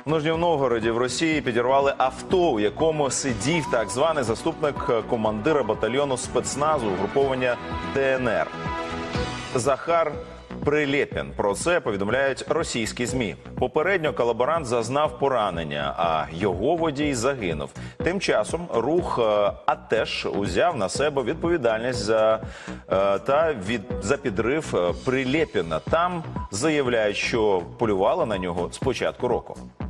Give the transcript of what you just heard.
В Нижньому Новгороді в Росії підірвали авто, у якому сидів так званий заступник командира батальйону спецназу угруповання ДНР Захар Прилєпін. Про це повідомляють російські ЗМІ. Попередньо колаборант зазнав поранення, а його водій загинув. Тим часом рух АТЕШ узяв на себе відповідальність за підрив Прилєпіна. Там заявляють, що полювали на нього з початку року.